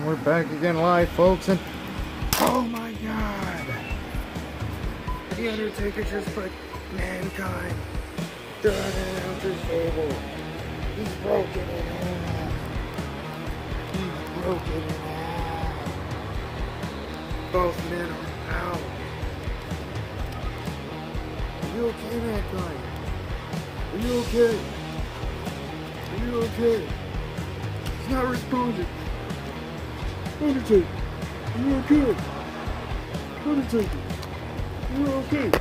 And we're back again live, folks, and oh my god! The Undertaker just put Mankind through an announcer's table. He's broken in half. He's broken in half. Both men are out. Are you okay, Mankind? Are you okay? Are you okay? He's not responding. Undertaker, are you okay? Undertaker, are you okay?